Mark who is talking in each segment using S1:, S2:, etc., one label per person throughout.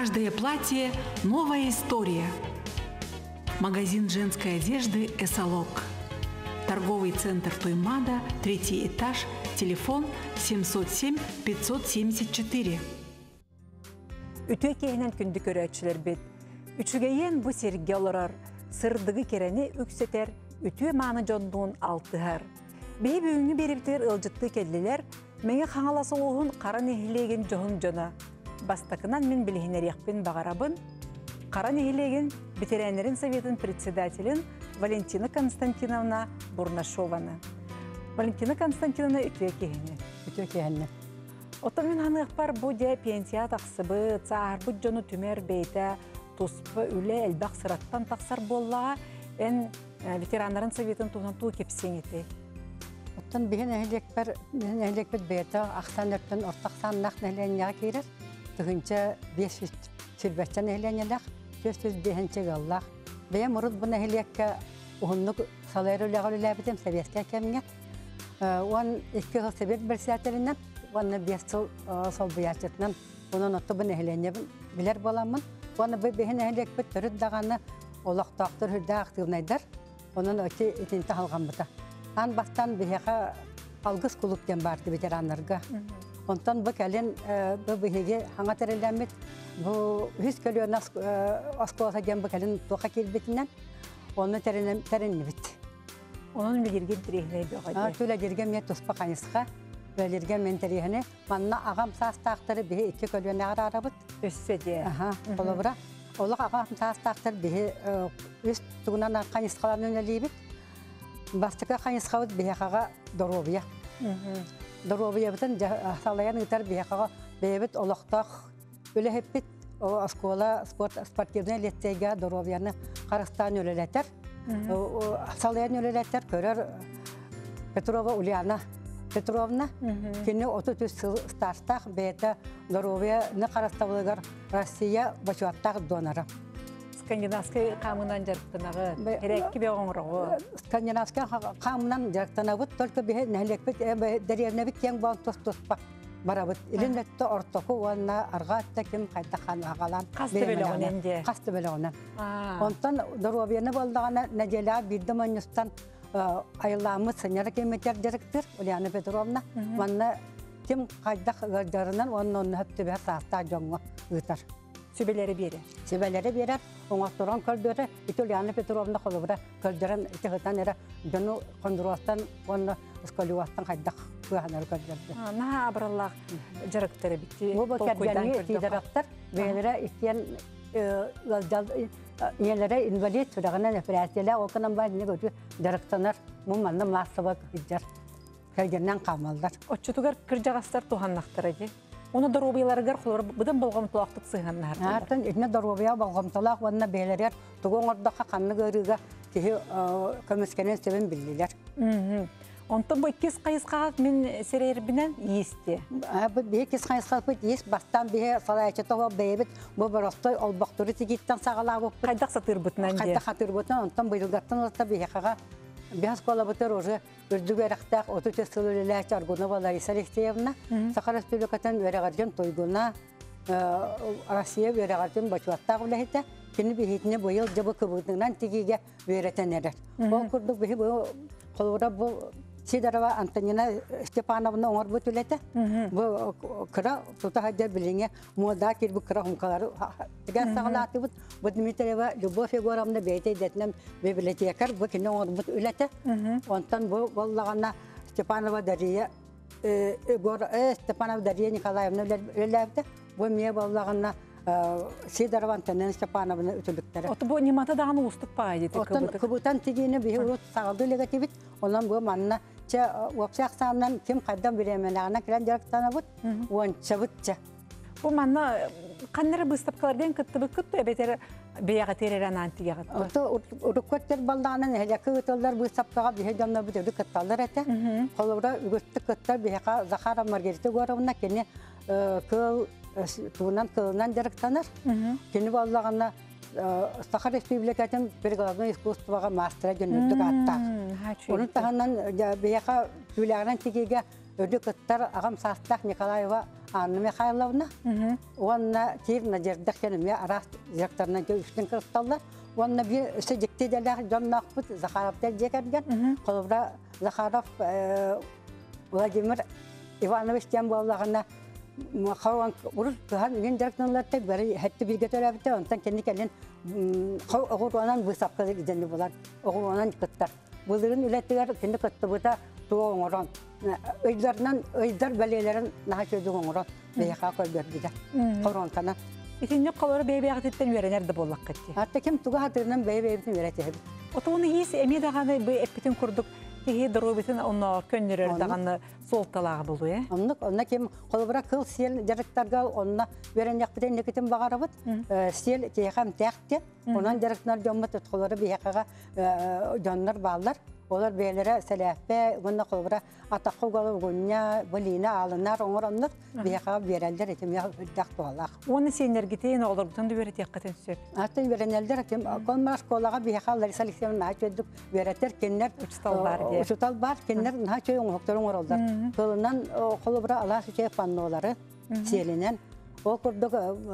S1: Каждое платье – новая история. Магазин женской одежды «Эсолог». Торговый центр Туймада, 3-й этаж, телефон 707-574.
S2: Үтө кейінен күнді көрәтшілер бет. Үчігейен бұ серге оларар, сырдығы керені үксетер, үтө маңы жондуын алтығар. Бей бүйіңі беріптер ылжытты келділер, мәңе қаңаласы оғын қара нехилеген жоғын жона. Бастақынан мен білігінер яқпен бағарабын, қара нехилеген ветеринерин советін председателін Валентина Константиновна Бурнашованы. Валентина Константиновна үтө кейіні. Отон мен ханық бар бұде пенсия тақсыбы, цағар бұд жоны түмер бейті, тұспы үлі әлбақ сыраттан тақсар боллаға, ән ветеранларын советін туған ту кепсен еті.
S3: Оттан бейін әйлекпет бейті, ақтан өрттен ортақ саннақ нәйленеға кейрер, тұғынша 500 сүрбәттен нәйленелақ, 400 бейінче ғаллақ. Бейім ұрыд бұн әйлекке ұғынлық салайыр өліғал өләбітім сәбеске кәміне. Оған 2 ғыл сәбет бір сәтелінен, оны 5 жыл сол бұясетінен, оның отты бұн әйлене білер боламын. Оны бейін әйлекпет түріт дағаны олақтақтыр хүрді ақтығынайдар, оның өте етенті алған бұта. Ан бастан бейеға алғыз күліктен барды ветеранларға. Онтан бұл кәлін бейеге хаңа тәрелемет, бұл 100 көліен асқоласа ген бұл кәлін тоқа келбетінен, оны тәренне бет.
S2: Оның білерген тірегіне беғады?
S3: Түлі жерген мен тұспа қанысқа, білерген мен тірегіне. Манна ағам састақтары бейе 2 көліен ағыр арабыд.
S2: Өссе де.
S3: Олы бұра. Олық ағам састақтары бейе өз тұғынан қанысқаларын өнелейбет. Бастыққа қанысқауыз бейеқаға доробия. Доробия бұтын салаян ұтар бейеқаға бейбет олықтақ өлі хеппет. Оскола спортивный лицейге доробияны қарыстан өлелетер. Салаян өлелетер көрер Петрова Ульяна Петровна. Кені 33 стартақ бейті доробияны қарыстауылығар Россия бачуаттақ донары.
S2: Скандинавский қамынан жарықтанағы кереккі бе оңырығы?
S3: Скандинавский қамынан жарықтанағыд, только бе нәлекпет дәрернебет ең бағын тұс-тұспа барабыд. Илін өтті ортоқы оңына арға өтті кем қайта қан ағалан.
S2: Қасты бөлі оңын де?
S3: Қасты бөлі оңын. Онтан доробияны болдағына нәделя бірді мәністан айыламы сыняры кеметер директор Ульяна Петровна. Манна кем қайдақ ғардарынан оның өпті бәр саста жоңы ұйтар.
S2: Сөбелері бері?
S3: Сөбелері берер. Оңақтырған көрдері, Ульяна Петровна қолыбыра көрдерін итіғітан әрі жону қондыруастан, оны ұскалуастан қайдақ көғанары көрдерді.
S2: Наға абыраллақ жарықтары бітті?
S3: Бұл кәргені тейдірақтар, бәлері иттен елері инвалид сұрағынан әпірәселі оқынан бәдіне көті жарықтанар, мұманны массыва күджар, кәргеннен қамалдар.
S2: Отчетугар кіржағастар туғаннақтары де? Оны доробияларығар қолыр бұдан болғам тұлақтық сыйғанна артында?
S3: Артын, етіне доробия болғам тұлақ, онына бәлерер, тұғын ордаққа қанны көріға кеге көміскенен сөбін білділер.
S2: Онтан бұл 2 қайысқағат мен серербінен есті?
S3: Бұл 2 қайысқағат бұл ес бастан бейе салайчатығы бейбіт бұл бір остой олбақтыры тегеттен сағалағы бұқпыд.
S2: Қайдақ сатыр бұтынан де?
S3: Қайдақ сатыр бұтынан, онтан бұйылғаттан олта бейе қаға Бяс кола бутер уже үрдүгө рактак 34 сылылылач аргуна Лариса Алексеевна, Сахар Республикатын верегарден тойгуна Россия верегарден бачуаттак билете, кини бихитине быйыл жабы кыбытынан тигиге веретенер. Ол курдук бихи бу колура бу Сидорова Антонина Степановна оңор бут үлете. Бу кыра тута хаджа билиңе мода кирбу кыра хумкалары деген сагалаты бут. Бу Дмитриева Любовь Егоровна бейте детнем библиотекар бу кино оңор бут үлете. Онтан бу боллагана Степанова Дарья Степанова Дарья Николаевна үлеләбде. Бу мие боллагана Сидорова Антонина Степановна ütülüktері.
S2: Оты бұл нематы дағаны ұстық па дейді?
S3: Оттан күбітан тегені бейі ұлт сағылды үлігі тебет. Онан бұл манына өпсек сағынан кем қайдан біременағына келен жарықтана бұд, оң чабытча.
S2: Бұл манына қаннары бұстапқалардан күтті бұд күтті, әбетері бейеға теререн антиге ғатты?
S3: Оты ұрықкөттер балдағынан әлекі өтілдер бұстапқаға бейе жамна бұд өді күтталдар әті. Қолыбыра үгісті күттір бейеға Захара Маргарита Горовна кені туынан кылынан жарықтанар. Кені балдағына Сахар Республикатын прикладное искусствоға мастера жөнөттік аттар. Оның тағынан бейеға түләғынан тегеге Ödü kıttar ağam Sastaq Nikolayeva Anna Mikhailovna. Onunla tir Nacerda kenime ara direktörüne üstün kırıktallar. Onunla bir secikti deler John Nakput Zakharov'da cekergen. Kolubra Zakharov Vladimir Ivanovich Jamboğlu'na Xavan urur kıhan ün direktörlerde bari hatta bir götürübütte ondan kendi kelin oğurlanan bu sapkalı gidenli bular. Oğurlanan kıttar. Bunların ürettiler kendi kıttı bu da tuğ oğuran. Öydar belelerin naha çözdüğü oğuran. Beyaka koy gördüler. Koronkanan.
S2: İkinci kolları bey etten verenler de bollak gitti.
S3: Hatta kim tuğu hatırından bey öğretiyor.
S2: Otoğunu his emi dağını bu epitin kurduk. Diye drobitin onu könderer dağını soltalağı buluyor.
S3: Onunla kim kolubra kıl siyel direktörga onunla veren yakbiden nekitin bağırabıt. Siyel teyham tekti. Ondan direktör jomma tutkuları beyakaga jonlar bağlar. Olar beylere selehbe, bununla kolubra atakı golu günya, bulina alınlar, onuranlık beyakaga verelder etim ya hüddak doğalak.
S2: Onu senler gittiğin olur, bütün de veret yakıtın süp.
S3: Hatta verenelder etim, konmaz kolaga beyakaga Larisa Alexeyevna naha çözdük vereter, kenler uçutal bar, kenler naha çöy onuhoktorun orallar. Kılından kolubra Allah süçe pannoları siyelinen. O kurduk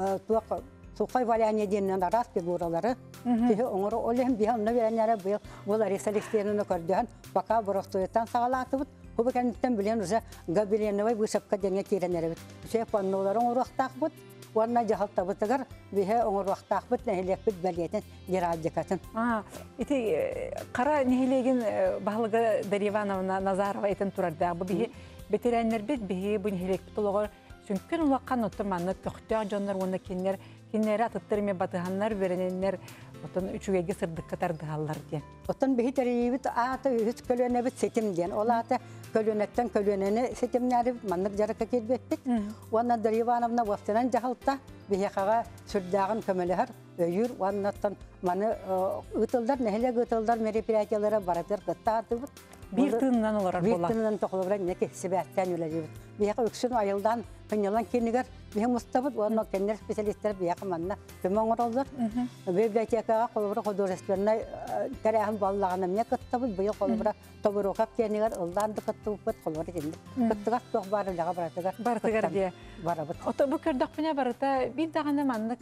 S3: Suqay valyanya denilen aras bir buraları. Bihi onuru olem bihi onunla verenlere bu Larisa Alexeyevna'nı kördüğün baka bıraktığı sağlatıbıt. Bu kendisinden bilen uza Gabriel'e bu sapka denge kirenlere bit. Şey pannoları onu raktakbıt. Onunla cahalta bıtıgar bihi onu raktakbıt nehelek bit beliyeten gerajikatın.
S2: İti kara nehelegin bağlığı Derivanovna Nazarova eten turardı. Bu bihi betirenler bit bihi bu nehelek bitoloğu. Çünkü ulaqan oturmanı töktüğün jonlar onda kinleri atıttırmaya batıhanlar verenler otan üçüge sırdık katardı hallar diye.
S3: Otan bihi teriyibit ata hiç kölöne bit setim diyen. Ola ata kölönetten kölöneni setimleri manlık jaraka kelbettik. Ona Derivanovna vaftanan jahalta bihi kağa sürdağın kömelehar öyür. Ondan manı ıtılдар, nehle ıtılдар meripiratiyalara baradır kıttardı bit.
S2: Bir tığından olarak
S3: bolar. Bir tığından toxulubra neke sebätten ülelebit. Biyaqa öksün ayıldan hınyalan keniger bihi mustabıt onu kendiler spesialistler biyaqa manna kömön orallar. Bibliotekaga kolubra kodorestlerine terahın ballağına ne kıttabıt bihi kolubra toburokap keniger ıldan da kıttabıt kolubra kendi. Kıttıgat tox barılaga baratıgar.
S2: Barıtıgar diye.
S3: Barabıt.
S2: Oto bu kırdak bine barıta bir dağına manlık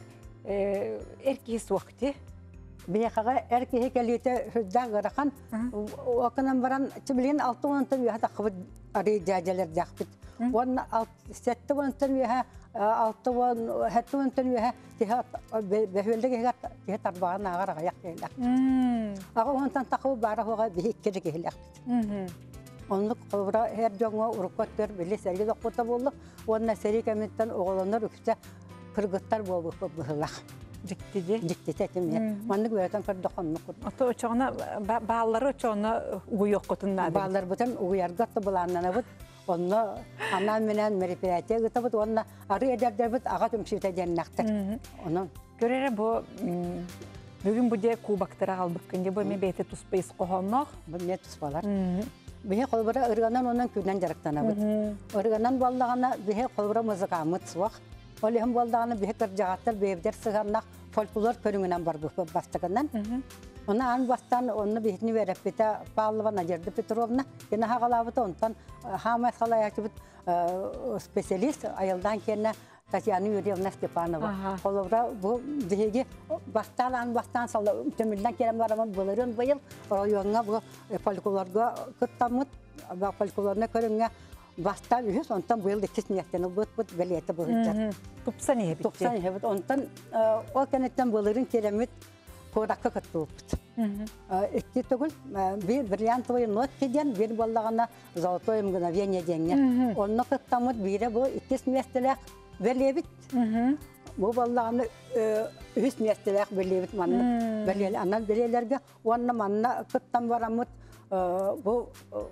S2: erkeğiz vakti.
S3: Beyakaga erkeğe kelite hüdda garakan okunan baran çibilin altı ontan bir hata kıvıt arı caceler dakbit. Onun sette ontan bir altı on hatta ontan bir tihat behülde gehat tihat arbağın ağır ayak geylak. Ağa ontan takıp bara hoga bir ikkiri geylak. Onluk kıvra her jonga urukatlar bile sergi dokota bolluk. Onun seri kemitten oğlanlar ükse kırgıtlar bolu bıhılak. Dikti tetim ya. Manlık vereten kırdıqanlık.
S2: Ata uçağına bağları uçağına uyuyor kutunlar.
S3: Bağlar bütün uyargatta bulanana bit. Onu anam menen meripiratiya gıta bit. Onu arı ederler bit. Ağa tümşüte cennaktır. Onu
S2: görere bu bugün bu diye kubaktıra aldık. Şimdi bu mebeti tuspayız qoğanlıq.
S3: Bu ne tuspalar? Bihe kolbara ırganan onun künden jarıktana bit. Irganan ballağına bihe kolbara mızıqamıt suaq. Olehim baldağını bir kırcağıtlar bevder sığanlaq folklor körüngünen var bu bastıgından. Ona an bastan onu bihtini verip bite Pavlova Nacerda Petrovna yine haqalabıta ondan hamas halayakçı bit spesialist ayıldan kendine Tatyana Yurievna Stepanova. Kolobra bu dihegi bastan salla temilden kerem var ama buların bayıl rayonga bu folklorga kıttamıt folklorna körünge Basta ühüs ondan bu yılda kisniyetten bu beliyete bu hüccar.
S2: Tupsa niye bitti?
S3: Tupsa niye bitti? Ondan o kenetten buların keremit kodakka katılıp. İki tugul bir brilyantoyu not kediyen bir ballağına zoltoyum gına venedenge. Onu kıttamıt biri bu ikis mestelek beliyebit. Bu ballağını ühüs mestelek beliyebit manlı. Beliyeli anal beliylerge onu manna kıttam varamut bu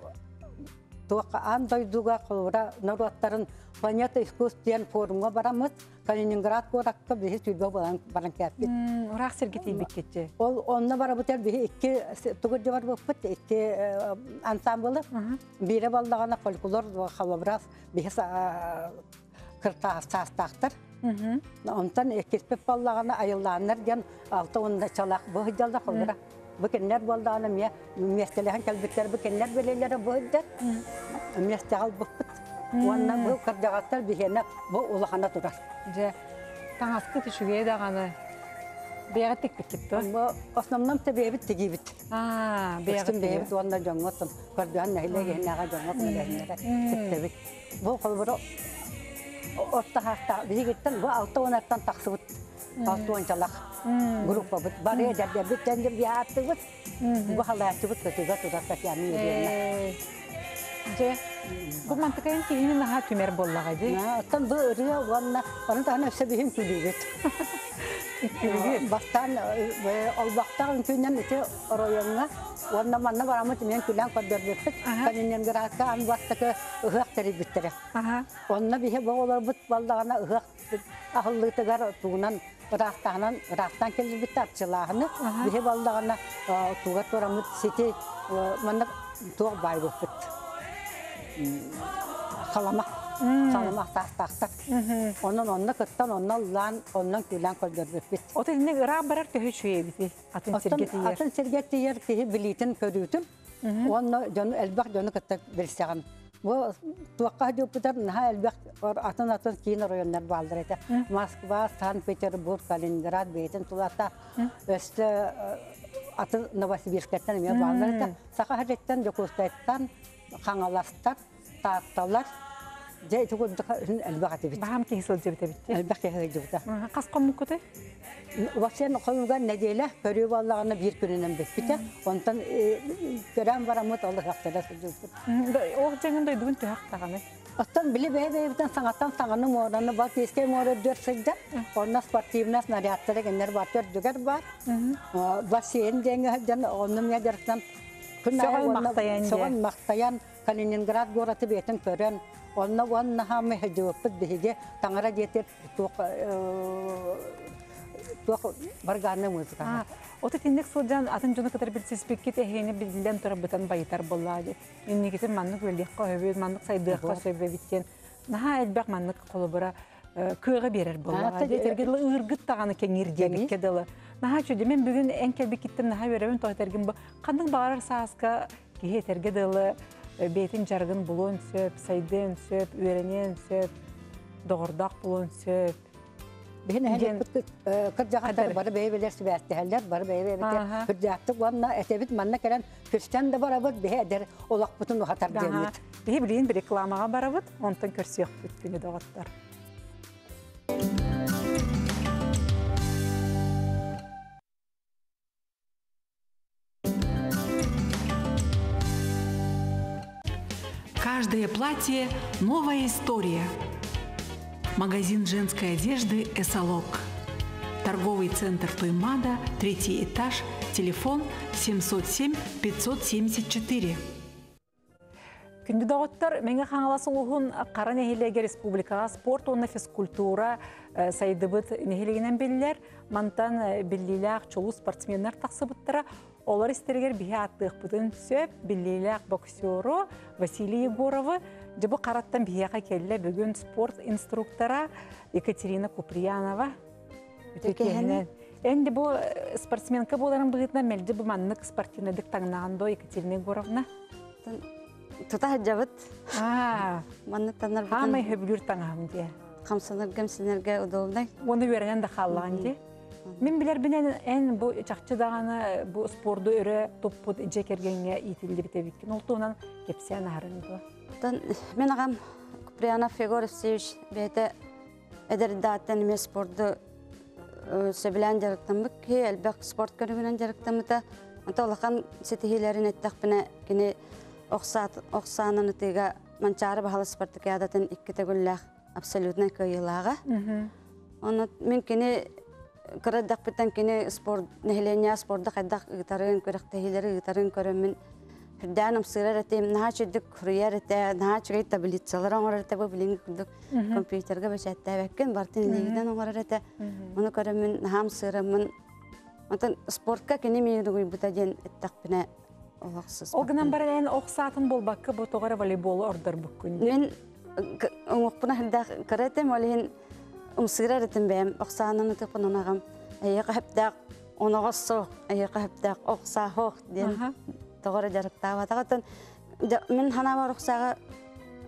S3: Tuğan duyduğu kolura Norotların Planeta İskustyen forumuna baramız. Kaliningrad korakka bihi tüybe baran kâpit.
S2: Orak sergiti bitketçi.
S3: Onunla barabuter bihi iki tuğurcu var bıpıt, iki ansambılı. Biri baldağına folklor ve halabras bihi kırta sastağıtır. Ondan ikisi baldağına ayılanlar gen altı onda çalak bu hıcalda kolura. Bugünler baldağına meseleğin kalbitler bugünler belirlere bu hıccar. Mesleğal bıpıt. Онна бу кырдагаттар бихене бу улахана турар.
S2: Же таңаскы түшүгө даганы бегатик биттипти.
S3: Бу основном себеби тигибит.
S2: Бегатик
S3: бебит онна жоңготун. Көрдөн нәйлеге нага жоңгот нәләнәре. Тиктебит. Бу колбуро отта хакта бигиттен бу 6-10 таксыбыт. 6-10 группа бит. Бары дәрдә биттен дип яаттыбыт. Бу халаатыбыт көтүгө турат яны.
S2: Же бу мантыкайын кийини наха түмер боллага же.
S3: Оттан бу өрүө онна таны себихин күлүбүт. Бастан олбақтағын күннен үте районға, онна манна барамыт мен күлән көддөрбөттік, Калининградқа ан бастықы ұғақ тәрібіттірі. Онна бейе болар бұт балдағына ұғақ ақыллығытығар туғынан ұрақтан келді бітті атшылағыны, бейе балдағына туғат барамыт сети манна туғы бай бұппыт. Саламақ тастақтар. Онна кыттан, оннан күлән көддөрбөттік.
S2: Оты динне ыра барар төһү шуе бити. Атын сергетиер.
S3: Атын сергетиер тиһи билитин көрүтүм. Онна жону элбак жону кытта берсеган. Бу туакка жопутар наха элбак атын кийин райондар балдыр эте. Москва, Санкт-Петербург, Калининград бейтин тулата өстө атын Новосибирскеттен эме балдыр эте. Сака хажеттен Жокустайттан Каңаластар, Таакталар Жай тугуддукун элбагаты бит.
S2: Бахам кесил жебите бит.
S3: Элбак кесил жебите.
S2: Каскон мукуты?
S3: Васен коюган неделе көрүү баллагына бир күнүнөн бит. Онтан көрөм барамыт алды хактада сүрдүп.
S2: О жеңинде дүгүн тактаганы.
S3: Оттан биле бебейтен саңаттан саңаны мораны бак эске море дөрсөйдө. Онна спортивна снарядтары генер батыр дүгөр бар. Бассейн деңе жан оннум ядыртан
S2: Согон
S3: мактаян Калининград гораты бетин көрөн. Онна хамы хажыппыт биге таңара жетер тук барганы музыка.
S2: Оты тинник сылжан атын жона катар билсиспеккит эхени билден турабытан байтар боллады. Иннигитин маннык өлдекка өбөт, маннык сайдыкка сөбөбиттен. Наха элбек маннык колубура кыга берер боллады. Тергел ыргыт таганы кеңирдебикке дылы. Наха чөдө мен бүгүн энкелбик киттим наха беребин тойтергин бу. Кандык багарар сааска кихетерге дылы. Бейтин жаргын булон сөп, сайдын сөп, үйренен сөп, доғырдақ булон сөп.
S3: Бейін әлек кыржағаттар бары бейбелер сөбәттіғалар, бары бейбелер кыржақтық. Онна әтебіт манна кәрін күрстен де барабыд, бейі әдер олақ бұтын ұғатар демет.
S2: Бейі білейін бір рекламаға барабыд, онтан көрсек бүткіні доғаттар.
S1: Каждое платье – новая история. Магазин женской одежды «Эсолок». Торговый центр Туймада, 3-й этаж, телефон 707-574.
S2: Күнді дағыттар, менге қаңаласы ұлғын қара нәхелеге республикаға спорт, онна физкультура сайдыбыт нәхелегінен белілер. Мантан біліліғ чолу спортсменлер тақсыбыттыра. Олар істергер бейі аттық бұтын сөп, біліліғ боксеру Василий Егоровы. Жабы қараттан бейіға келі бүгін спорт инструктора Екатерина Куприянова. Әнді бұл спортсменка боларын бұғытна мәлді бұл маннық спортивнедік таңнағандо Екатерина Егоровна.
S3: Тута хаджабыт. Манны танар бутын.
S2: Хамай хөбүлүр таңам де.
S3: Камсаныргам синерге удобнай.
S2: Оны веренен де қаллаған де. Мен білер бінен ән бұл чақчы дағаны бұл спорды өрі топпыд жекергенге етілді бітебеккен. Олтуынан кепсиян ағырынды.
S3: Мен ағам Куприянов Егоров Севич бәйті әдірдаттен еме спорды сөбілән жарықтамбық. Әлбәқ спорт көрігінен жарықтамыда. Олақан сетихилерін әттіқ біне кені Оқсанын үтіға манчары бағалы спартакиадатын 2 тәгілләқ абсолютно көйілаға. Мен кені қыраддақ біттен кені нәхіления спорды қайдақ ұғытарын көріқ тәхилері ұғытарын көрім мен хүрдәнім сырар әтем, наға чөдік құрыяр әті, наға чөгей таблицалар оңғар әті бұл біліңгі күлдік компьютерға бәшәтті әбәккен, бартын легіден оңғар әті. Оны көрім мен нағам сырымын. Спортқа кені мейірді бұта ден әттіқ біне
S2: Оғынан бары ән оқсатын бол бақы бұл тоғары волейбол ордар бүкін.
S3: Мен оңықпына хілдәқ қаратым, олейін ұмсығырар етім бәйім. Оқсанын ұтықпын онағам. Әйеқі әптәқ оңығы соқ, әйеқі әптәқ оқса хоқ ден тоғары жарықтағы. Мен хана бар оқсаға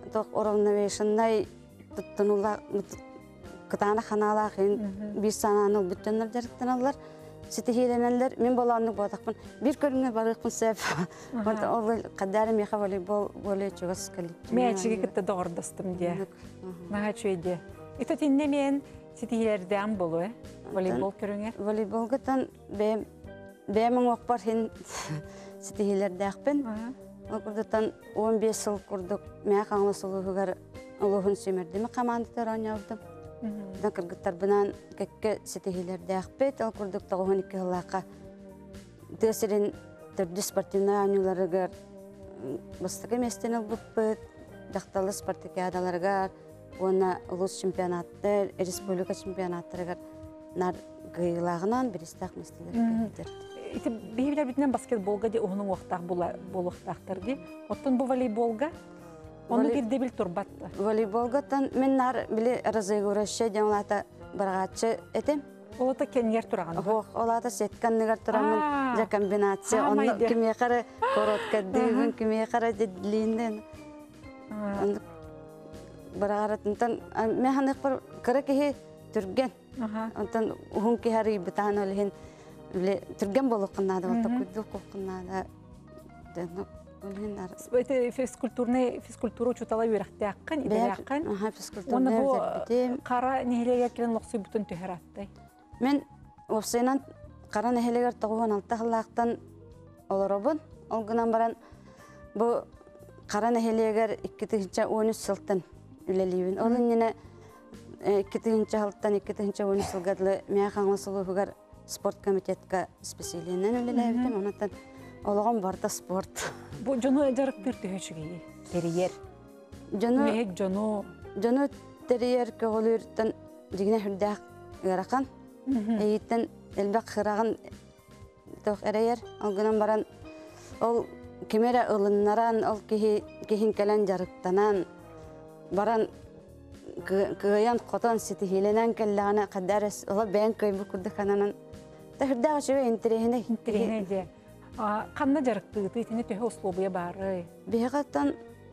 S4: тоқ уравновешенный туттунула кытана ханалахын бир сананы бүттөннөр жарыктаналар. Ситихиленелер мен баланы бодақпын. Бир көрүнгө барыкпын сеп. Ол кадарым яха волейбол болечугас калып.
S2: Мәчиге китте догордостум де. Мага чөйде. Ито тинне мен ситихилерден болу, волейбол көрүңөр.
S4: Волейболга тан бемин окпар хин ситихилердекпин. Ол курдутан 15 жыл курдук. Мен каңлысылыгар улугун семердими командада ойнадым. Да кыргыттар бынан кекке ситихилердекпит. Ол курдук 12 жылга төсөрүн түрдү спортивный ойнуларыгар бастыгы местен албыппыт. Дакталы спартакиадаларга, оны улус чемпионаттар, республика чемпионаттарыгар нар гыйлагынан биристак местелерге кетти.
S2: Ити бейбилер битинен баскетболга де оғының уақтақ болуқтақтыр де. Оттын бұл волейболга, оны бирде бил турбатты.
S4: Волейболга тан мен нар биле разыгрышы демлата баргачы этем.
S2: Олата кенгер тураган.
S4: Олата сетканныгар турамын. Ja комбинация, оны кимге кара коротка дегин, кимге кара длинный. Бараратынтан мен ханық бар кара кеhe түрген. Онтан ухун кехари битан олхин түрген болуқынады, олта күдді қоқынады.
S2: Это физкультура учутала үйрәкті аққан, идері аққан. Оны бұл қара нехелегер келен лоқсой бұтын түйер аттай.
S4: Мен опсайнан қара нехелегер 96 жылақтан оларобын. Олғынан баран бұл қара нехелегер 2-13 жылтын үлелейбін. Олын нені 2-13 жылтан 2-13 жылғадылы мәе қаңлысылығығар спорт комитетка специалинен үлелейбін. Онаттан олығын барда спорт.
S2: Бұл жону жарық бір түйешіге терiyер. Мехек жону?
S4: Жону терiyер көгілерден дегіне хүрдәқ ғарақан. Әйттен әлбәқ қырағын тоқ әрейер. Алғынан баран ол кемері ұлыннаран, ол кейін кәлін жарықтанан баран күйен қотан сетихиленен кәліғана қадарыс. Ола бән көйбі күрді қананан. Хүрдәқ үшігі интерегіне.
S2: Интерегіне де. Қанна жарықты түйетіне түйе ұслобуя бары?
S4: Бейғаттан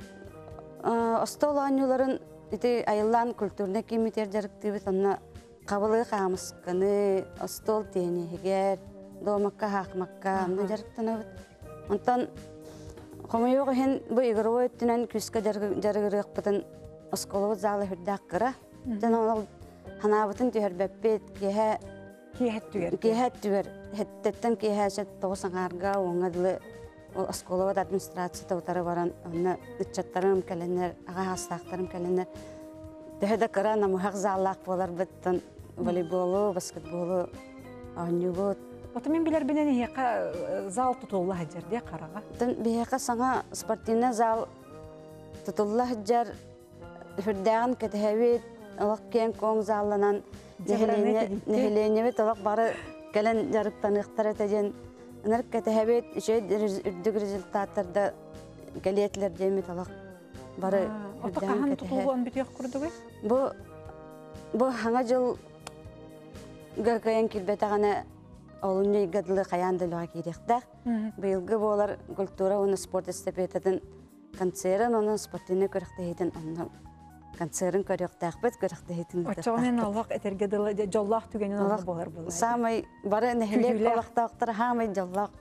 S4: остол анюларын айылан культурны кеметер жарықты бет, онна қабылығы қамысқаны, остол тенегер, домаққа, хақмаққа, онна жарықтан өбіт. Онтан қомайоғы хен бұл игровой өттінен күскі жарығырық бұтын осколығы залы хүрдәқ қыра. Жана ол ханабытын түйер бәппет, Кехет түгер. Хеттеттен кехет 90-ға оңадылы осколоват администрация таутары баран, онна үтчаттарым кәленер, аға хастақтарым кәленер. Дөхеді қыра намуғақ заллақ болар біттін волейболу, баскетболу, ойнуғыт.
S2: Оты мен білер бінен еқа зал тұтулы әдерде қараға?
S4: Бейеқа саңа спортивна зал тұтулы әдер хүрдәғін кәтіхәвет, олық кен коң залланан нехеленевет олақ бары кәлін жарықтан ұқтар әтәден ұнар кәтіхәвет үрдік результаттарда кәлетлер демет олақ бары
S2: Оты қаған тұтулуан бітек құрды ғой?
S4: Бұл хаңа жыл ғақайын келбет ағана олынны ғадылы қаяндылыға керектәқ. Бұйылғы болар культура оны спорт эстафетадан концерн, оны спортыны көріқті ейтін оны концерн көріқтәқ бет көріқті ейтін.
S2: Отчағынан аллақ әтергеділі жоллақ түгенен аллақ болар болар.
S4: Самай бары нәхелек олақтақтыр, хамай жоллақ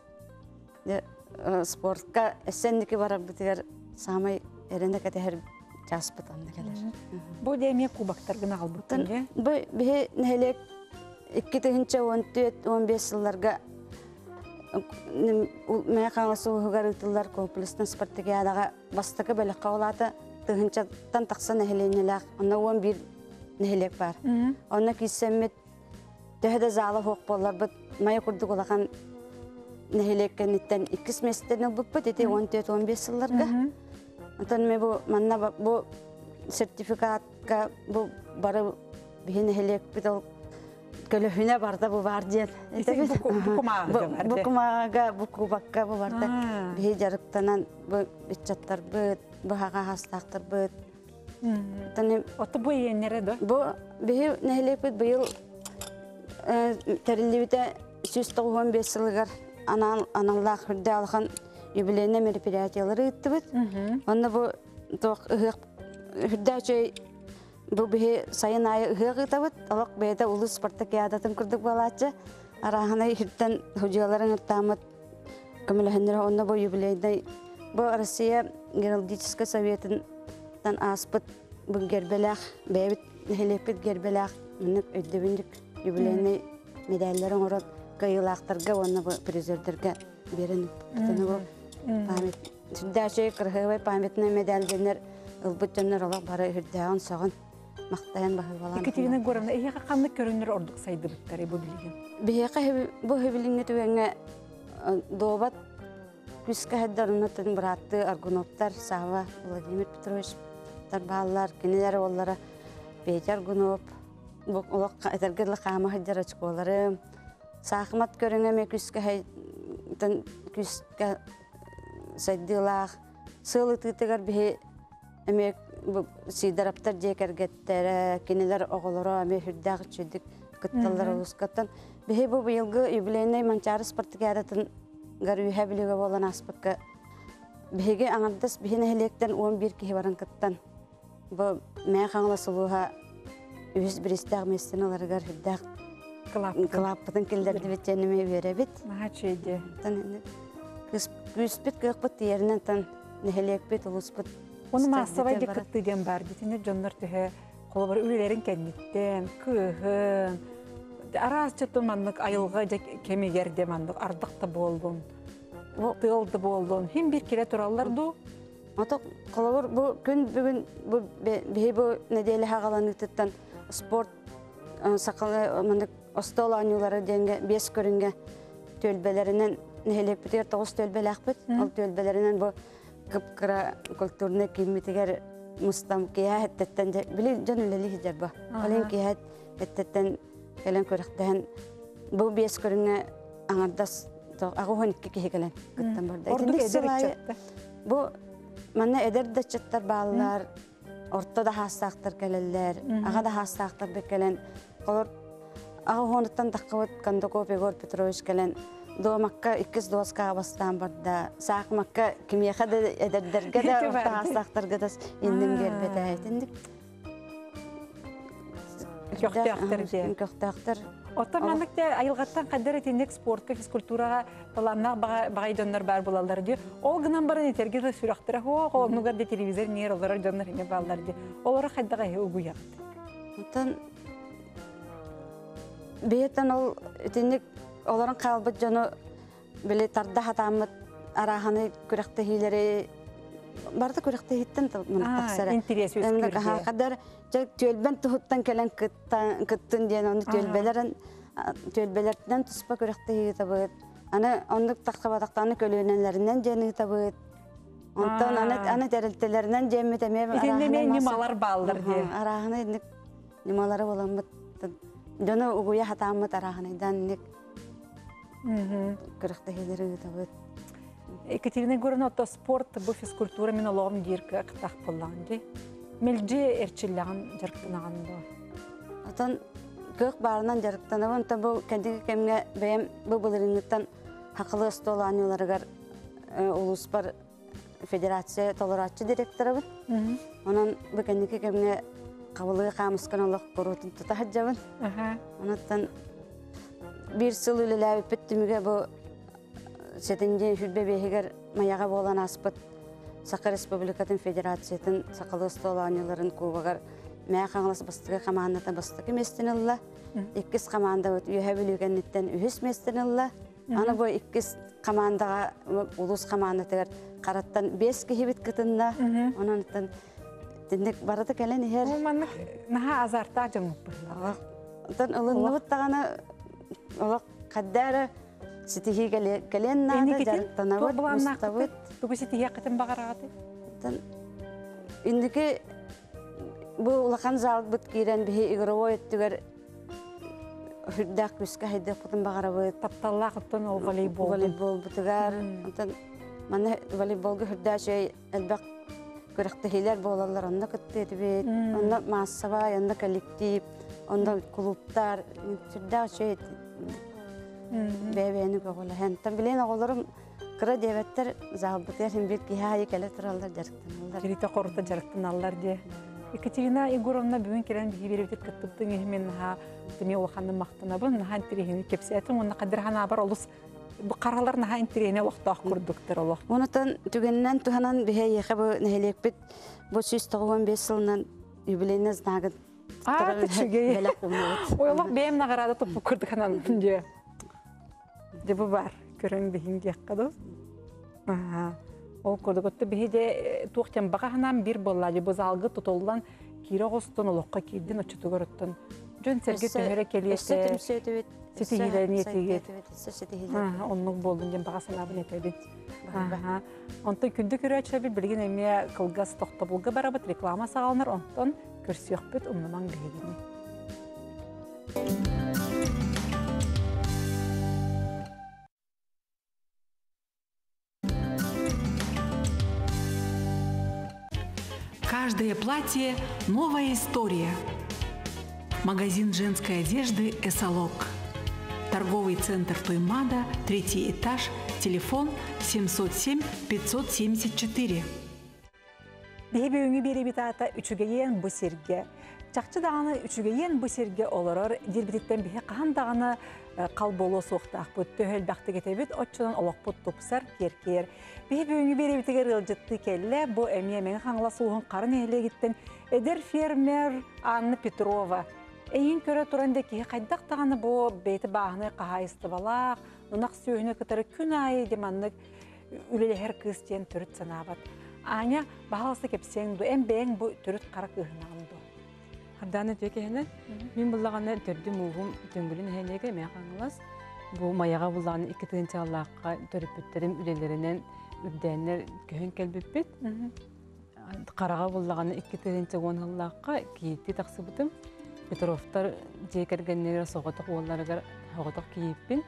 S4: спортқа әсендікі барар бұтығар самай әріндік әтігер жас бұтанды кәлер.
S2: Бұл дәме кубақтарғын ағыл бұттын де?
S4: Бұл бігі нәхелек 2-14-15 жылларға мәе қаңласы ұғығар ұйтылар комплестің спартакиадаға бастықы бәліққа олады. Тығынчаттан тақса нәхеленеләқ, онна 11 нәхелек бар. Онна кейсемет төхеді залы хоқ болар бұд, майы күрдік олаған нәхелеккенеттен 2 местерін бұд бұд, 14-15 жылларға. Онтан мен бұл сертификатқа бары бігі нәхелек бұд ол көліхіне барда бұл бар ден. Бұқымаға, бұқубаққа бұл барда бігі жарықтанан бұл үтчаттар бұд, бұғаға хастақтар бұд.
S2: Оты бұл енері ді?
S4: Бұл бігі нәхелек бұд бұйыл тәрілі 195 жылығар аналлақ үрді алған юбилейна мероприятиялары үтті бұд. Онда бұл хүрдәчей бу бе сайын ай гыгытабыт алак беде улус спартакиадатын курдук балачы араханы хүрдән хуҗаларын ыртамыт көмөлһөннөр онна бу юбилейдей бу Россия геологический советын тан аспыт бу гербелах бебит хелепит гербелах мынык өйдөбүндүк юбилейный медальларын орот кыйлактарга онна бу призердерге берен таны бу память сүддәче кыргыбай памятный медальденер ылбыттаннар алак бары хүрдәган сагын мактаян баһы балан.
S2: Екатерина Горовна, эйга канны көрүнөр ордук сайды биттер бу билген.
S4: Бехе бу хебилиңне түгәнгә добат күскә хәддәрне тен братты Аргуновтар Сава Владимир Петрович тарбаллар кинеләр оллары Петр Аргунов бу олак этергеле кама хәддәр ачколары сахмат көрүнгә ме күскә тен күскә сайдылар сылы титегәр бе эме сидараптар декергеттер кинелер оголоро аме хүрдәг чөдүк кытталлар ускаттан бе бу быелгы юбилейный манчары спартакиадатын гаруйха билеге болан аспакка беге аңардас бихине хелектен 11 кихи баран кыттан бу мә хаңласылуха үз бристаг местенелерге хүрдәг клаппытын килдерди битенеме беребит
S2: Махачеде.
S4: тан күспит кыппыт теринен тан нехелекпит улуспыт.
S2: Оны массовай декатты дем бар. Дитине жоннор төһө колбар үйлерин кенниттен, кыһын. Арас чөтөн маннык айылга кемегерде маннык ардыкта болдун. Тылды болдун. Хим бир келе тураллар ду.
S4: Ото колбар бу күн бүгүн бу бу неделе хагаланыктан спорт сакалы мындык остол анюлары денге 5 көрүнгө төлбелеринен нехелепитер 9 төлбелакпыт. Ал төлбелеринен бу кыпкыра культурный кимитигер мустам кия хеттен били жөнөлели хижарба. Ален кия хеттен келен көрөктөн бу 5 көрүнгө аңардас агыгын 2 кигелен кыттан барда. Эдер бу манна эдерде чаттар баалар ортода хастактар келелер, ага да хастактар бекелен колор агыгынтан такыбыт Кондаков Егор Петрович келен Домакка 2 доска бастан барда, сакмакка кимияха да эдердерге да тастактарга да индим бербете айтындык. Көктактар.
S2: Отамандыкта айылгаттан кадер этендек спортка, физкультурага таланна багайдоннор бар булалар ди. Ол гынан барын этергеле сүрактыра хо, нугар да телевизор нер олар жоннор эме балдар ди. Олар кайдага угуя.
S4: Отан бетен ол этендек оларын қалбыт жону біле тарда хатамыт араханы күректі хейлері барды күректі хейттен мұнықтақсары.
S2: Интерес өз көрді.
S4: Қадар төлбен тұхыттан кәлін күттін ден оны төлбелерден тұспа күректі хей табыт. Аны ондық тақсабадақтаны көлінелерінен жені табыт. Онтан аны тәрілтелерінен жемі тәмем
S2: немалар балдар де.
S4: Араханы немалары боламыт. Жону угуя хатамыт араханайдан кырыкта хелери табыт.
S2: Екатерина Горовна, отто спорт, бу физкультура мен олоғым дирка қытақ боллағын. Мелже әрчілләғын жарықтанаған ба?
S4: Отан көк барынан жарықтанабын, бұл кәндегі кәмге бәйім бұл бұлырыңыттан хақылы стол аныларығар Улуспар Федерация толоратчы директоры бұд. Онан бұл кәндегі кәмге қабылығы қамысқан олық құрутын тұтағыд жабын. Онаттан bir sıl ülelәй петтіміге бұл сетінде хүрбе бейгер маяға болан аспыт Сақы Республикатын Федерациятын сақылы столаныларын кубағар мәя қаңылас бастығы қаманната бастығы местенілі. 2 қаманда үйе білігенеттен үйіс местенілі. Аны бұл 2 қамандаға ұлыс қаманатығар қараттан 5 кехебет күтінді. Онанықтан тіндік барады кәлен ехер.
S2: Ол манық наға азарта жамып бұлы.
S4: Онан ұлынны бұттағаны олақ қаддары сетихи кәлен нады жарықтанабыд, мұстабыд.
S2: Бүгі сетихи қытын бағарағады?
S4: Үндікі бұл ұлақан залық бұд кейрен бігі игровой өттігер хүрдәк күскі хайдық бұтын бағарабыд.
S2: Тапталла қыттын ол волейбол.
S4: Волейбол бұтығар. Маны волейболғы хүрдәші әлбәқ көріқтігілер болалар, онда күтті едібет, онда массабай, онда коллектив, онда клубтар, хүрдәші бәбәйіні көғілі. Хәнттен білейін оғылырым қыра дебеттер зағылбытыр, хем бір кейхайы кәлі тұралдар жарықтан алдар.
S2: Керейті қорыты жарықтан алдар де. Екатерина Егоровна бүгін келен бігі беребетет кітпіттің ехмен дүние олқанды мақтанабын, наға интерегені кепсиятын, оны қадырхана бар олыс қаралар наға интерегені олықтақ күрдіктір олық.
S4: Онытан түгеннен туғанан біге еқі бұл нәхелекпет бұл 195 жылынан юбилейіне знағын
S2: Түчігей. Ойлық бейім нағарады тұпы күрдік анан түнде. Дебі бар, көрің бейін деққады. Ол көрдігітті бігі туқтен бағағынан бір болады. Біз алғы тұтылдан кері ғостын олыққа кейден ұчыты көріттін. Жөн сәрге түйері келесі. Сеті хилерін етегет. Онның болдың ден бағасын абын етебет. Онтан күнді көрі әчілі білген әме қылғас тоқтабылғы барабыт реклама сағалыныр. Онтан көрсі өқпет ұмныман бігені.
S1: Каждое платье – новая история. Магазин женской одежды «Эсолок». Торговый центр Туймада, 3-й этаж, телефон 707-574.
S2: Бейбі өңі беребет ата үчігейен бұ серге. Чақчы дағаны үчігейен бұ серге оларыр, дербететтен бейі қан дағаны қалболу соқтақ бұд, төхел бақты кетебет, отчыдан олақ бұд тұпсар кер-кер. Бейбі өңі беребетігер ғылжытты келі, бұ әмия мен қаңла суғын қарын әйлі кеттен әдер фермер Анна Петрова. Әйін көрі тұранда кейі қайдақ дағаны бұ бейті бағыны қағайысты балақ, ұнақ сүйіні күтірі күн айы деманлық үлелер кыстен түріт санабат. Аня бағалысы кепсең ду, әм бәң бұ түріт қарақ ұғынағын ду.
S5: Харданы төкені, мен бұллағаны түрді мұғым түңгілін әйнеге мен қаңылас. Бұл маяға бұллағаны 2 тығынчы Аллаққа түріпіттерім үлелерінен үрдәнлер көхін кәлбіппет. Қараға бұллағаны 2 тығынчы Аллаққа кейтті тақсы бұтым. Петровтар жекергенлері соғытық оларығар соғытық кейіппен.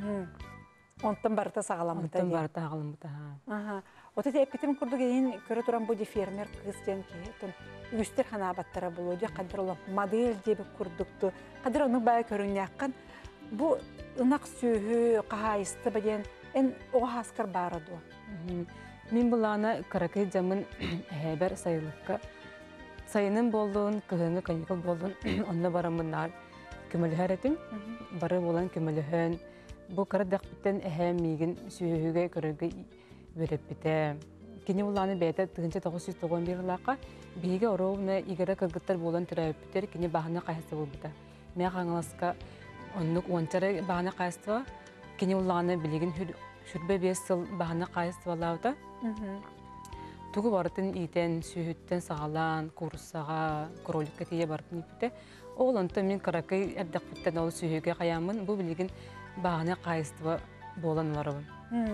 S2: Онтан барыта сағаламыта.
S5: Онтан барыта сағаламыта.
S2: Отеті әппетім күрді кейін көрі тұран бұды фермер қызден кейтін. Үстер қана абаттара болуды, қадыр олам модель дебі күрдікті. Қадыр оның бәй көріне аққан. Бұл ұнақ сүйі, қағайысты бәден ән оға асқар барады.
S5: Мен бұлағына қарақай жамын әбір сайылыққа сайының болуын, кығыңы каникул болуын, онына барамынар көмілі әретім. Бары болан көмілі өн. Бұл қарадақ біттен әхәм мейгін сүйіге көрігі өріп біті. Кені ұланы бәйті 1991 лаққа бейге оровны игері кыргыттар болан түрәйіп бітер, кені бағына қайсы бол біті. Мен қаңыласқа онлық ончары бағына қайсы ба, кені ұланы білеген жүрбе 5 сыл бағына қайсы балауыда. Туғы бартын итен, сүйіттен сағалан, курсаға, кроликка тие бартын ипіте. Ол онты мен қарақай әбдақ біттен ол сүйіге қаямын, бұл білеген бағына қайсы болан оларыбын.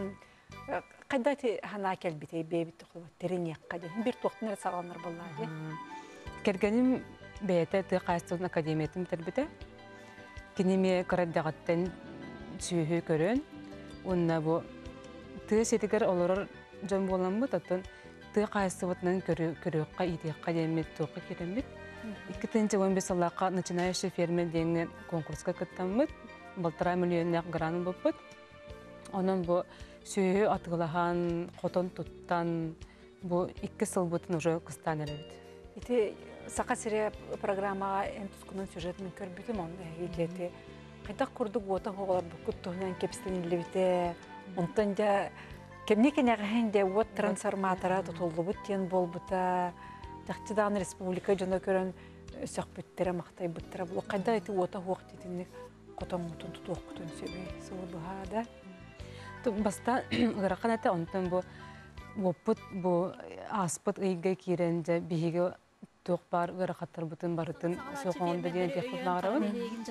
S2: Қайда хана кәлбетей бейбітті құлы, теренек қаден, бір тоқтыныр сағаланыр болады?
S5: Кергенім бәйті тұй қайыстығын академиятым тәрбіті. Кенеме қараддағаттен сүйі көрін. Онына бұл тұй сетігер оларыр жөн болан бұд, аттын тұй қайыстығытынан көріққа итек академият тұқы керембет. 2015 Аллаққа начинающий фермер дейінген конкурсқа күттамыд. 1,5 миллионнақ гранын бұппыд. Onun bu süyü atılağan, qoton tuttan, bu 2 sıl butun уже kıstan erevit.
S2: İti saqa sire programmağa en tuzkunun süjetini körbütüm onu eyleti. Qaydaq kurduk otan hoğalar bu kuttuğundan kepstin illebite. Ondan da kemneken ağahinde ot transformatora tutuldu butten bol buta. Taqtidan Respublika jona körün söq büttere maqtay büttere bu. Qaydaq iti ota hoq detinlik qoton mutun tutuq kutun söbe. Soğudu hada.
S5: Basta gıraqan ete ondan bu oput bu aspıt ıyga kirence bihige toq bar gıraqatlar butun barıtın soğuğunda diyen tekniklarabın.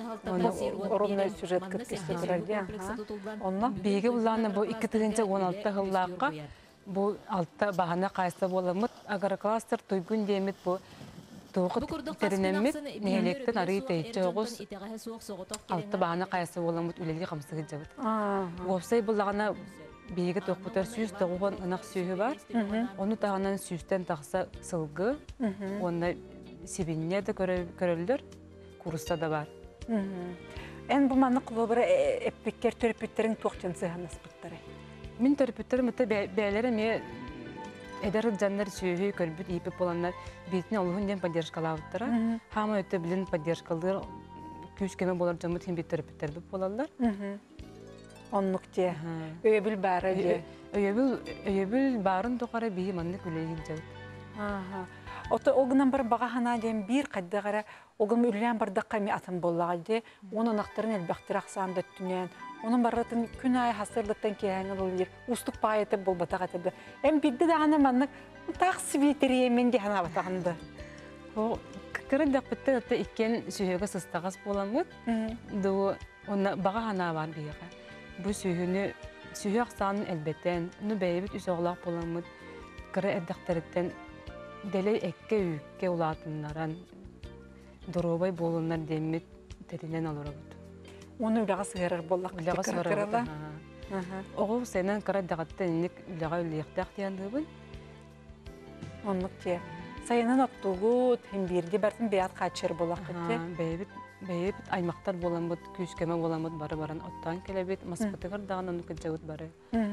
S2: Orumda süjet kıtkıştırır diye. Onunla
S5: bihige bulanı bu 2016 hıllaqqa bu altta bahana qaysa bolamıt agar klaster tuygun demit bu toğut terinemit nehelekten arıyı teyitçe oğuz altta bahana qaysa bolamıt üleli qamsıgı jabıt. Opsay bulağına beygi toqbutar süyüz toğuğun ınaq süyü var. Onu tağынан süyüsten taqsa sılgı. Onda sibinne de körülür. Kurusta da var.
S2: En bu manı qılı bir epikker törpütlerin toqcan sığanas bıttары.
S5: Min törpütlerim ıta bəylərə эдер жаннар сүйі көрбүт ипеп боланнар битине олуһун ден поддержкалаабыттара. Хама өтө билин поддержкалар күз кеме болар жамыт хим битериптер бит болалар.
S2: Оннук те. Өйөбүл бары де.
S5: Өйөбүл барын токара бии манны күлейин жабыт.
S2: Ото огынан бір бағахана ден бір қайдағара огым үллән бардаққа ми атын боллаға де, оны нақтырын әлбәқтір ақсанды түнен, оның баратын күн айы хасырлықтан кейәңі болыр, ұстық байыты бол батаға тәбі. Әм бидді дағаны маннық тақ светері емен де хана батағынды.
S5: Кірін дәқпітті әтті ikкен сүйеге сыстағас боламыд, оны бағахана бар бейіға. Бұл сүйе ақсанын әлбеттен, оны бәйбіт үз оғылақ боламыд, кірі әрдәқтіріттен Дәлі әкке үйікке ұлатынларан дұрубай болынлар демет тәрінен алыра бұд.
S2: Оны үліға сығырыр болақ
S5: Үліға сығырыр бұд. Оғы сәйнен қара дағатты әнік үліға үліяқты ақтиянды бұд.
S2: Онлық те. Сайынан оттуғыд, hem берді бәртін бәйат қачыр болақ бұд.
S5: Бәйбіт аймақтар болан бұд, күйіскеме болан бұд бары-баран оттан келе бет, маспытығыр дағын оны күтжі бұд бары.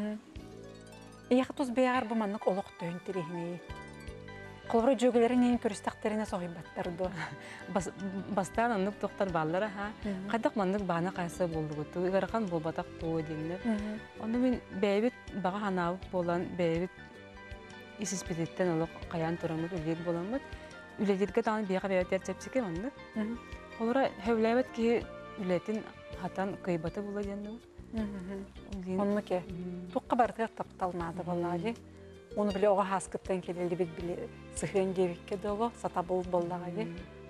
S2: Яғы тұз бәйғар бұманлық олық түйін терехіне. Қолыры жөгілерін ең көрістіқтеріне соғай баттарды.
S5: Бастан анық тоқтар баллары, қайдақ маңнық бағына қайсы болды ғыты, ұйғарқан бол батақ туы дейінлер. Оны мен бәйбіт баға ханауып болан, бәйбіт исіспететтен олық қаян тұрамыд, үлек боламыд. Үледерге тағын бейға бәйбіт әрчепсеке маңнық. Қолыры хәуләйбет ке үлетін хатан қайбаты бола дейінді.
S2: Онны ке, тұққа бартығыр тапталмады болады. Оны біле оға хаскыттан келелі бет біле сықын дебекке долу, сата бол болдаға де.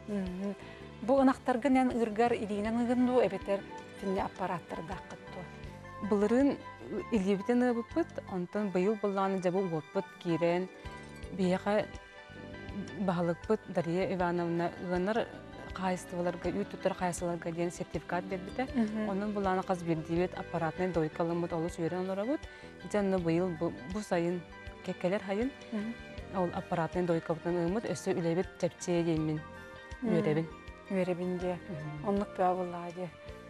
S2: Бұл ынақтарғын ән ұрғар илейінен ұғынду, әбетер тінне аппараттарды ақытты.
S5: Бұлырын илебітен ұғыппыт, онтан бұйыл болғаны жабы ұғыппыт кейрен, бейіға бағылықпыт Дарья Ивановна ұғыныр қайыстываларға, үй тұттар қайсыларға дейін сертификат бербіті. Оның бұланы қаз бердебет аппаратынан дойкалымыд, олы сүйерен олар бұд. Жанны бұйыл бұл сайын кеккелер хайын, ол аппаратының дойкабытын ұмыд, өсі үлебет чәпче деймін өребін.
S2: Өребін де, онлық бәу болады.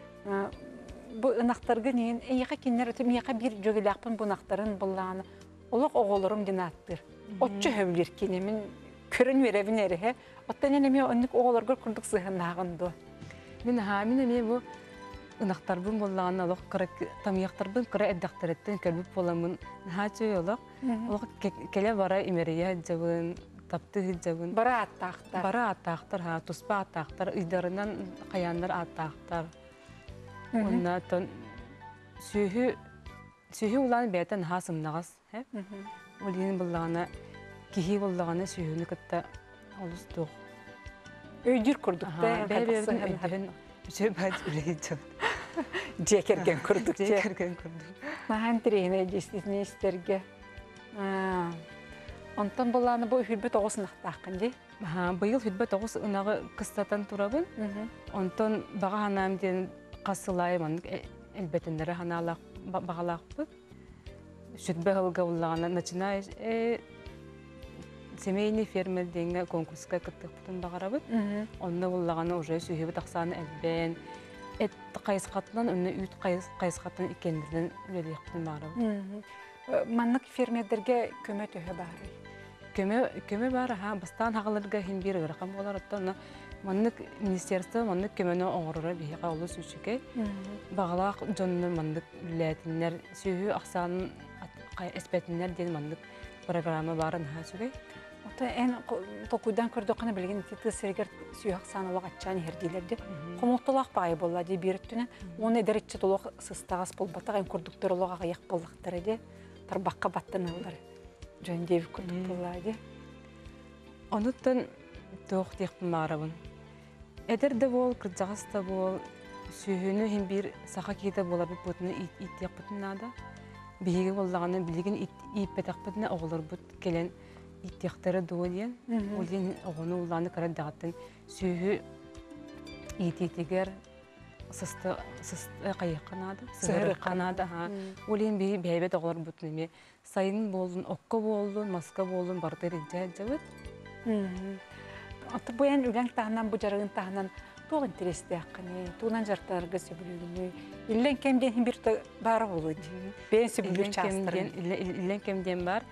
S2: Бұл ынақтарға нейін, еға кенлер өтім, еға бір жөгіләқпін бұл ынақтарын бұллағаны, олық оғылырым ден аттыр. Отчы хөвлер кенемін, көрін өребін әрі, оттан әнеме онлық оғылырғыр күрдік сығынағынды.
S5: Мен бұл ынақтарбын боллағаны олық тамияқтарбын қыра әддақтареттен көлбіп боламын. Нәхачой олық келе бара имерия жабын, тапты жабын.
S2: Бара аттақтар.
S5: Бара аттақтар, тұспа аттақтар, үйдарынан қаяндар аттақтар. Онна тон сүйі ұланы бәйтен хасымнағас. Олейін боллағаны, кехи боллағаны сүйіні күтті олыс тұқ.
S2: Өйдір күрдікті.
S5: Үші бәд үлейін жабын.
S2: Жекерген күрдік.
S5: Жекерген күрдік.
S2: Маған тірейіне дестесіне істерге. Онтан боланы бұл хүлбет оғысын ақтақын де?
S5: Бұйыл хүлбет оғыс ұнағы қыстатан тұрабын. Онтан баға ханамден қасылайым, әлбетіндері бағалақ бұд. Шүтбе ғылға ұлағына начинай семейный фермер дейінгі конкурсқа күттік бұтын бағара бұд. Онны ұлағаны уже сүйі бұд ақсаны әлбен. Әт қайысқатынан, үнні үйт қайысқатынан икендерден үлелі құтын бағара бұд.
S2: Маннық фермердерге көмі төхі бары?
S5: Көмі бары, бастан хағаларға хин бір ғырақам болар. Маннық министерство, маннық көмені оғырыры бейіға олы сүйшіке. Бағалақ жонны маннық үләтінлер, сүйі ақсанын әспәтінлер ден маннық программы барын сүгей.
S2: Ота ән тоқуйдан көрді қаны білген тетті сергер сүйіқ санылық атчаны ердейлерді. Қомуқтылақ бағай болады беріттіні. Оны әдәрітші толық сыстағас болбатақ, ән көрдіктер олық ағаяқ болдықтар әде. Тарбаққа баттын алдар. Жөн деві көрдік болады.
S5: Онуттан тоқ дейқпін мағарабын. Әдерді бол, кірджағаста бол, сүйіні хем бір сақа кейді болар бұд бұтыны иттеқ бұтынада. Бейгі болдағаны білген иппетақ бұтыны оғылыр бұд келен иттеқтері дуы дейін. Ол дейін оғыны ұланы қарадағаттың сүйі итетегер сысты қайыққанады, сығыры қанады. Ол дейін бейбет оғылыр бұтыны. Сайын болдың, оққа болдың, маска болдың, бардыр еді жәбіт.
S2: Аты бұян үләң тағынан, бұ жарығын тағынан тоқ интересті аққыны, туғынан жартарғы сөбілігіні. Илен кемден бір бары болуды. Бен сөбілір частырын.
S5: Илен кемден бар.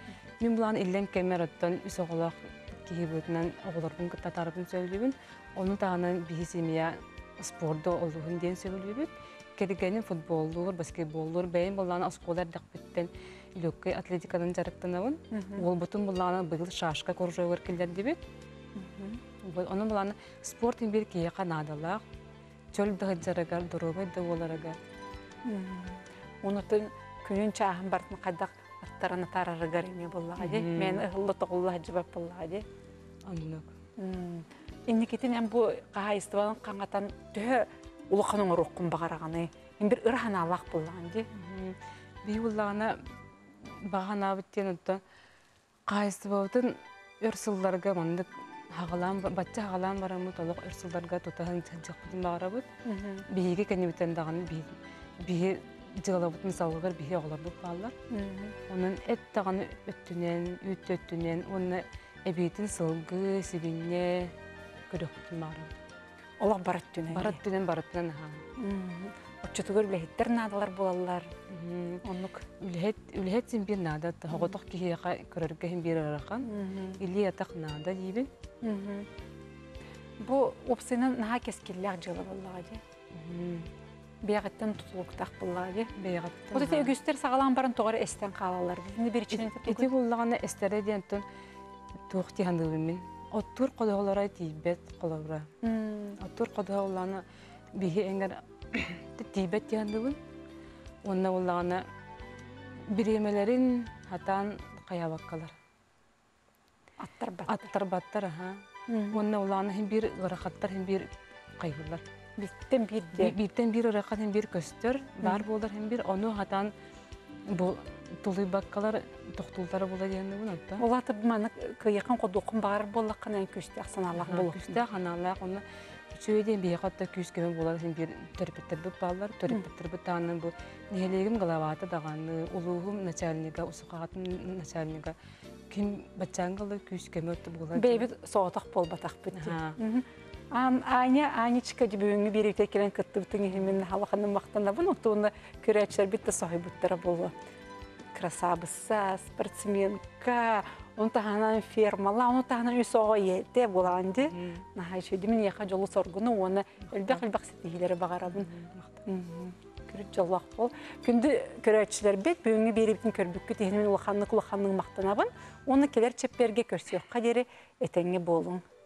S5: Мен булан иллен кемераттан үс оголак кийбүтнен оголордун татарыбын сөйлүбүн. Onu tağının bir semya sporda olduğunu diyen söylüyor. Kedigeni futboldur, basketboldur, beyin bulana askolar dakbitten lökü atletikadan jarıktanavın. Ol bütün bulana bıgıl şaşka korujay verkiler dibet. Onun bulana sportin bir kiye kanadalak. Çöl dağıcaragar, durumay da olaragar.
S2: Onutun günün çağın bartın qadak attarana tararıgar eme bullağı. Men ıhıllı toğullağı cevap bullağı.
S5: Anlık.
S2: Инникетин bu qahaystыбанын qаңatan төхө улуканын рухкун багараганы. Bir ырхан алак булган ди.
S5: Би буллагана багана биттен утта qahaystыбатын өрсылларга мандык хагалам бачча хагалам барамы толук өрсылларга тутаһын чанчакпытын багарабыт. Биге кенебитен даганы биге жылабыт мисалгар биге огларбыт баллар. Онун эт даганы өттүнен, оны эбитин сылгы сибинне көрөктүн бары.
S2: Олар бараттүнен.
S5: Бараттүнен ха.
S2: Оччутугөр билеттер надалар булалар. Онук
S5: үлһет син бир нада таготок кихига көрөргө хим бир аракан. Или ятак нада дибин.
S2: Бу опсинен наха кескиллер жылы буллагы. Бегаттан тутулуктак буллагы.
S5: Бегаттан.
S2: Бу да өгүстер сагалан барын тогар эстен калалар. Бизни бир ичинен
S5: Эти буллаганы эстере диентен туухти хандылымын. Оттур кодолора тибет колора. Оттур кодоланы бихи эңер тибет диендибин. Онна буллаганы биремелерин хатан каябаккалар. Аттар баттар ха. Онна буллаганы хим бир гырахаттар хим бир кайгылар. Биттен бир ыракат хим бир көстөр бар болдар хим бир ону хатан бу тулый баккалар тоқтулдары бола дегенде отта.
S2: Олаты маны кыйыкын кодукун бар боллаккана күстәк саналак болуп.
S5: Күстәк ханалак оны сөйден бейхатта күскеме болар сен бир төрпеттер бит баллар, төрпеттер бит тааны бу нелегим главаты даганы, улугум начальника, усукатын начальника ким бачангалы күскеме отты болар.
S2: Бейбит соотак болбатак бит. Анечка дибүңү берите келен кыттыбытың химин халакынын мактанда бу нотуны көрәчләр бит сахибуттары болу. Красавица, спортсменка, он таханан фермала, он таханан үсоға ете боланды. Наха шөйдімін яқа жолы соргуны, оны өлбәк сетігілері бағарабын. Көріп жоллақ бол. Күнді көрәтшілер бет, бөңі беребітін көрбіккі тегінмен улаханның мақтанабын. Оны келер чепперге көрсеуққа дері әтәңе болың.